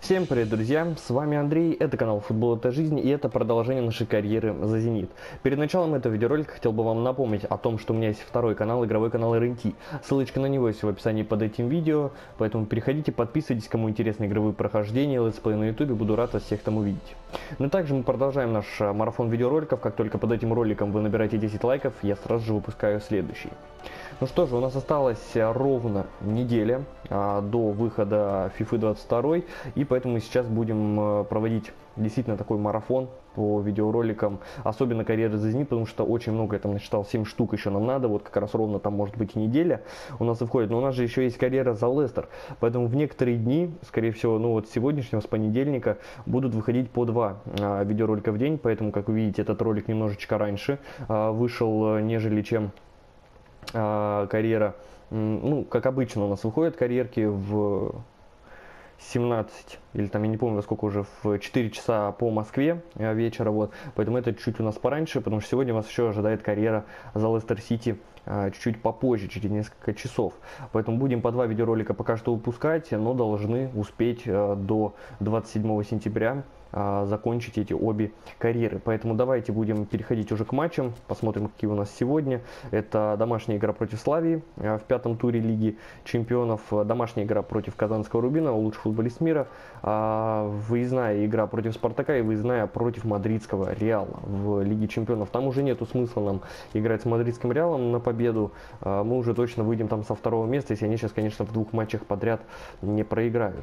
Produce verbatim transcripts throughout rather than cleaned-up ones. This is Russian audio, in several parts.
Всем привет, друзья! С вами Андрей, это канал Футбол это жизнь, и это продолжение нашей карьеры за Зенит. Перед началом этого видеоролика хотел бы вам напомнить о том, что у меня есть второй канал, игровой канал эр эн ти. Ссылочка на него есть в описании под этим видео, поэтому переходите, подписывайтесь, кому интересны игровые прохождения, летсплей на ютубе, буду рад вас всех там увидеть. Но также мы продолжаем наш марафон видеороликов, как только под этим роликом вы набираете десять лайков, я сразу же выпускаю следующий. Ну что же, у нас осталась ровно неделя а, до выхода фифа двадцать два, и поэтому сейчас будем а, проводить действительно такой марафон по видеороликам, особенно карьеры за Зенит, потому что очень много, я там насчитал, семь штук еще нам надо, вот как раз ровно там может быть и неделя у нас и входит, но у нас же еще есть карьера за Лестер, поэтому в некоторые дни, скорее всего, ну вот с сегодняшнего, с понедельника, будут выходить по два а, видеоролика в день, поэтому, как вы видите, этот ролик немножечко раньше а, вышел, нежели чем карьера, ну, как обычно у нас выходят карьерки в семнадцать, или там, я не помню, во сколько уже, в четыре часа по Москве вечера, вот, поэтому это чуть-чуть у нас пораньше, потому что сегодня вас еще ожидает карьера за Лестер Сити чуть-чуть попозже, через несколько часов, поэтому будем по два видеоролика пока что выпускать, но должны успеть до двадцать седьмого сентября закончить эти обе карьеры. Поэтому давайте будем переходить уже к матчам. Посмотрим, какие у нас сегодня. Это домашняя игра против Славии в пятом туре Лиги Чемпионов. Домашняя игра против Казанского Рубина, лучший футболист мира. Выездная игра против Спартака и выездная против Мадридского Реала в Лиге Чемпионов. Там уже нету смысла нам играть с Мадридским Реалом на победу. Мы уже точно выйдем там со второго места, если они сейчас, конечно, в двух матчах подряд не проиграют.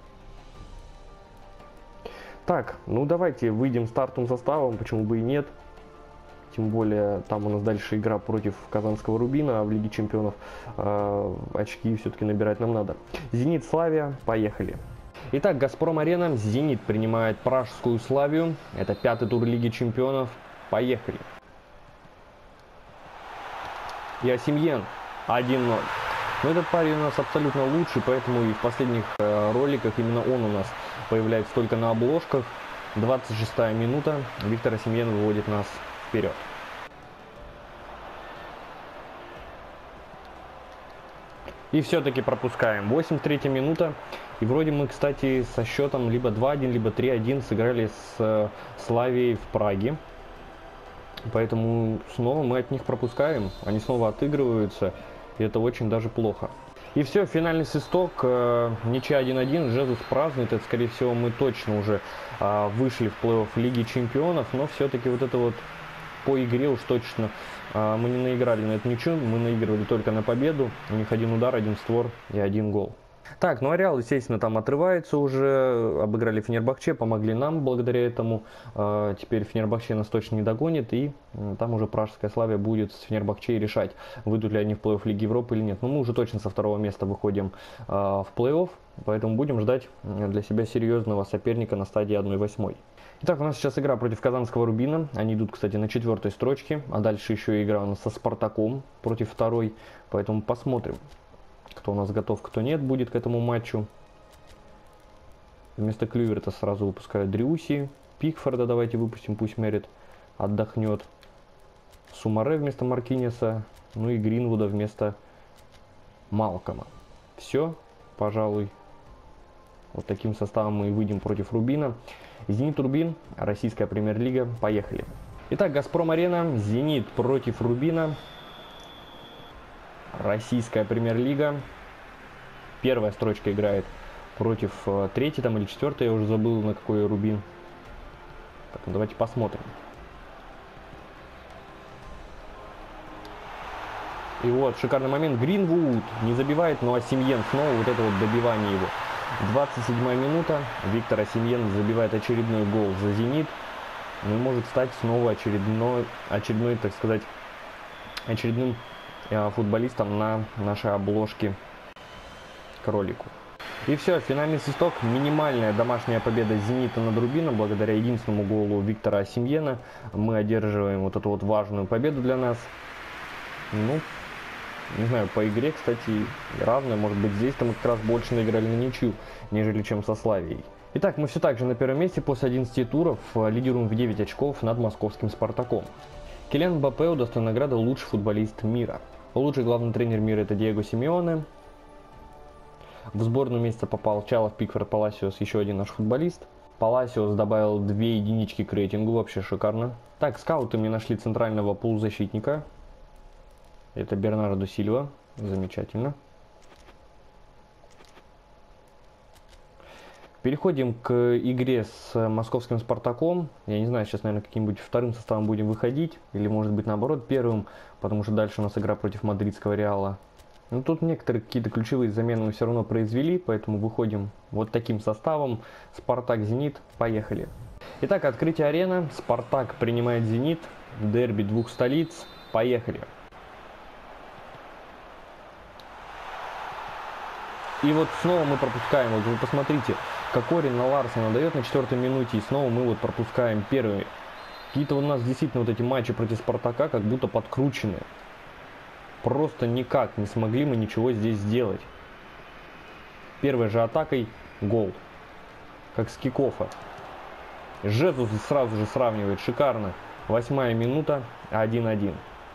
Так, ну давайте выйдем стартовым составом, почему бы и нет. Тем более там у нас дальше игра против Казанского Рубина, а в Лиге Чемпионов э, очки все-таки набирать нам надо. Зенит, Славия, поехали. Итак, Газпром Арена, Зенит принимает Пражскую Славию. Это пятый тур Лиги Чемпионов. Поехали. Ясимьен, один ноль. Но этот парень у нас абсолютно лучший, поэтому и в последних э, роликах именно он у нас появляется только на обложках. двадцать шестая минута. Виктор Осимьен выводит нас вперед. И все-таки пропускаем. восемьдесят третья минута. И вроде мы, кстати, со счетом либо два один, либо три один сыграли с э, Славией в Праге. Поэтому снова мы от них пропускаем. Они снова отыгрываются. И это очень даже плохо. И все, финальный свисток, э, ничья один один, Жезус празднует, это, скорее всего, мы точно уже э, вышли в плей-офф Лиги Чемпионов, но все-таки вот это вот по игре уж точно э, мы не наиграли на эту ничью, мы наигрывали только на победу, у них один удар, один створ и один гол. Так, ну а Реал, естественно, там отрывается уже, обыграли Фенербахче, помогли нам благодаря этому. Э, теперь Фенербахче нас точно не догонит, и э, там уже Пражская Славия будет с Фенербахче решать, выйдут ли они в плей-офф Лиги Европы или нет. Но мы уже точно со второго места выходим э, в плей-офф, поэтому будем ждать для себя серьезного соперника на стадии одна восьмая. Итак, у нас сейчас игра против Казанского Рубина. Они идут, кстати, на четвертой строчке, а дальше еще игра у нас со Спартаком против второй, поэтому посмотрим, кто у нас готов, кто нет, будет к этому матчу. Вместо Клюверта сразу выпускают Дриуси. Пикфорда давайте выпустим, пусть Мерит отдохнет. Сумаре вместо Маркинеса. Ну и Гринвуда вместо Малкома. Все, пожалуй. Вот таким составом мы и выйдем против Рубина. Зенит Рубин, российская премьер-лига. Поехали. Итак, Газпром Арена, Зенит против Рубина. Российская премьер-лига. Первая строчка играет против э, третьей там или четвертой, я уже забыл, на какой Рубин. Так, ну давайте посмотрим. И вот, шикарный момент. Гринвуд не забивает, но Осимьен снова, вот это вот добивание его. двадцать седьмая минута. Виктор Осимьен забивает очередной гол за Зенит. Ну и может стать снова очередной, очередной, так сказать, очередным футболистом на нашей обложке к ролику. И все, финальный свисток, минимальная домашняя победа Зенита над Рубином, благодаря единственному голу Виктора Осимьена мы одерживаем вот эту вот важную победу для нас. Ну, не знаю, по игре, кстати, равная, может быть, здесь-то мы как раз больше наиграли на ничью, нежели чем со Славией. Итак, мы все так же на первом месте после одиннадцати туров, лидируем в девять очков над московским Спартаком. Килиан Мбаппе удостоен награды лучший футболист мира. Лучший главный тренер мира — это Диего Симеоне. В сборную месяца попал Чалов, Пикфорд, Паласиос, еще один наш футболист. Паласиос добавил две единички к рейтингу, вообще шикарно. Так, скауты мне нашли центрального полузащитника. Это Бернардо Сильва, замечательно. Переходим к игре с московским Спартаком. Я не знаю, сейчас, наверное, каким-нибудь вторым составом будем выходить. Или, может быть, наоборот, первым. Потому что дальше у нас игра против мадридского Реала. Но тут некоторые какие-то ключевые замены мы все равно произвели. Поэтому выходим вот таким составом. Спартак, Зенит. Поехали. Итак, открытие арены. Спартак принимает Зенит. Дерби двух столиц. Поехали. И вот снова мы пропускаем. Вот вы посмотрите. Кокорин на Ларсена дает на четвертой минуте, и снова мы вот пропускаем первые. Какие-то у нас действительно вот эти матчи против Спартака как будто подкручены. Просто никак не смогли мы ничего здесь сделать. Первой же атакой гол. Как с кикофа. Жезус сразу же сравнивает. Шикарно. Восьмая минута. один-один.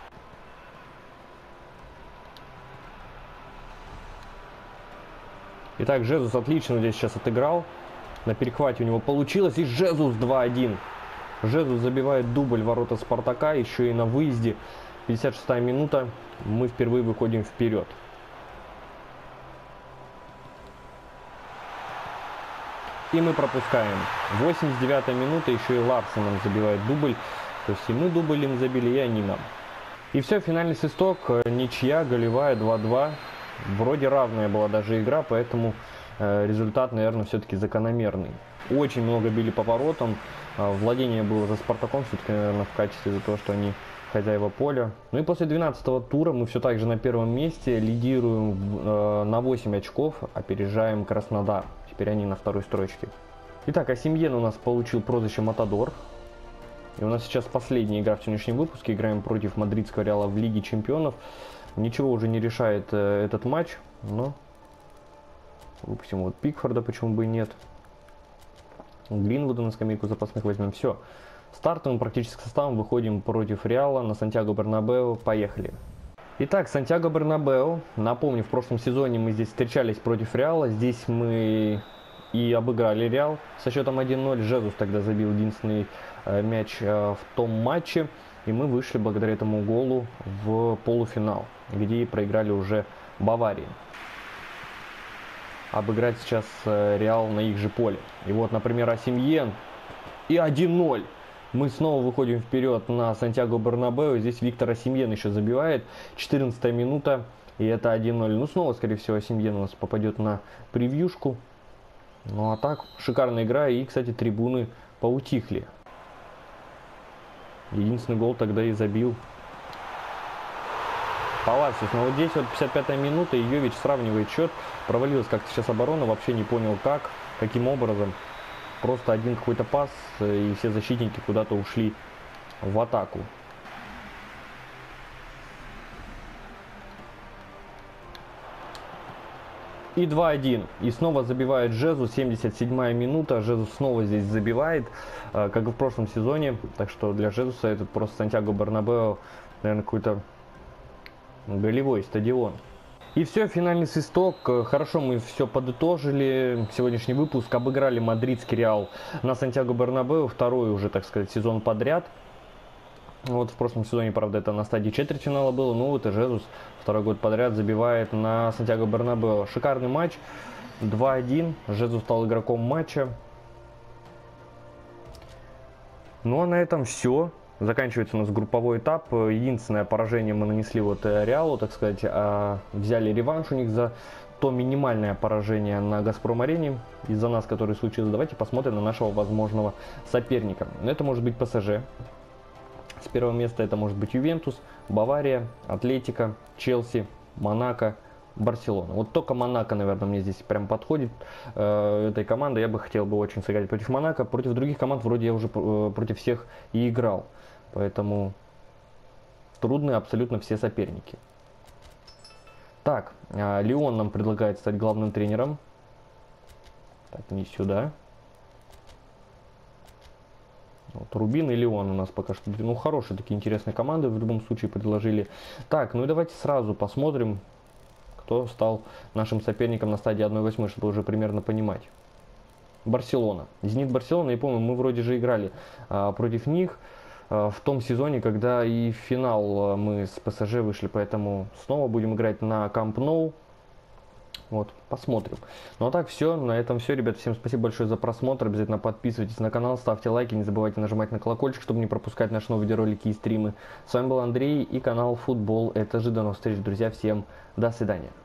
Итак, Жезус отлично здесь сейчас отыграл. На перехвате у него получилось. И Жезус два-один. Жезус забивает дубль ворота Спартака. Еще и на выезде. пятьдесят шестая минута. Мы впервые выходим вперед. И мы пропускаем. восемьдесят девятая минута. Еще и Ларсен нам забивает дубль. То есть и мы дубль им забили, и они нам. И все, финальный свисток. Ничья, голевая, два-два. Вроде равная была даже игра, поэтому э, результат, наверное, все-таки закономерный. Очень много били по воротам. Э, владение было за Спартаком, все-таки, наверное, в качестве за то, что они хозяева поля. Ну и после двенадцатого тура мы все так же на первом месте. Лидируем э, на восемь очков, опережаем Краснодар. Теперь они на второй строчке. Итак, Осимьен у нас получил прозвище Матадор. И у нас сейчас последняя игра в сегодняшнем выпуске. Играем против мадридского Реала в Лиге Чемпионов. Ничего уже не решает э, этот матч, но выпустим вот Пикфорда, почему бы и нет. Гринвуда на скамейку запасных возьмем. Все. Стартовым практически составом выходим против Реала на Сантьяго Бернабеу. Поехали. Итак, Сантьяго Бернабеу. Напомню, в прошлом сезоне мы здесь встречались против Реала. Здесь мы и обыграли Реал со счетом один-ноль. Жезус тогда забил единственный э, мяч э, в том матче. И мы вышли благодаря этому голу в полуфинал, где и проиграли уже Баварии. Обыграть сейчас Реал на их же поле. И вот, например, Осимьен. И один-ноль. Мы снова выходим вперед на Сантьяго Бернабеу. Здесь Виктор Осимьен еще забивает. четырнадцатая минута. И это один-ноль. Ну, снова, скорее всего, Осимьен у нас попадет на превьюшку. Ну, а так, шикарная игра. И, кстати, трибуны поутихли. Единственный гол тогда и забил Паласиос. Но вот здесь вот пятьдесят пятая минута, и Йович сравнивает счет. Провалилась как-то сейчас оборона, вообще не понял как, каким образом. Просто один какой-то пас, и все защитники куда-то ушли в атаку. И два-один. И снова забивает Жезус. семьдесят седьмая минута. Жезус снова здесь забивает, как и в прошлом сезоне. Так что для Жезуса этот просто Сантьяго Бернабеу, наверное, какой-то голевой стадион. И все, финальный свисток. Хорошо мы все подытожили. Сегодняшний выпуск. Обыграли мадридский Реал на Сантьяго Бернабеу. Второй уже, так сказать, сезон подряд. Вот в прошлом сезоне, правда, это на стадии четвертьфинала было. Ну вот и Жезус второй год подряд забивает на Сантьяго Бернабеу. Шикарный матч. два-один. Жезус стал игроком матча. Ну а на этом все. Заканчивается у нас групповой этап. Единственное поражение мы нанесли вот Реалу, так сказать. Взяли реванш у них за то минимальное поражение на Газпром-арене из-за нас, которое случилось. Давайте посмотрим на нашего возможного соперника. Это может быть ПСЖ. С первого места это может быть Ювентус, Бавария, Атлетико, Челси, Монако, Барселона. Вот только Монако, наверное, мне здесь прям подходит. Э, этой команды я бы хотел бы очень сыграть против Монако. Против других команд вроде я уже э, против всех и играл. Поэтому трудны абсолютно все соперники. Так, э, Лион нам предлагает стать главным тренером. Так, не сюда. Вот, Рубин и Лион у нас пока что, ну, хорошие такие интересные команды в любом случае предложили. Так, ну и давайте сразу посмотрим, кто стал нашим соперником на стадии одна восьмая, чтобы уже примерно понимать. Барселона. Зенит Барселона, я помню, мы вроде же играли а, против них а, в том сезоне, когда и в финал а, мы с ПСЖ вышли, поэтому снова будем играть на Камп Ноу. Вот, посмотрим. Ну а так все, на этом все, ребят. Всем спасибо большое за просмотр. Обязательно подписывайтесь на канал, ставьте лайки, не забывайте нажимать на колокольчик, чтобы не пропускать наши новые видеоролики и стримы. С вами был Андрей и канал Футбол Это Же. До новых встреч, друзья. Всем до свидания.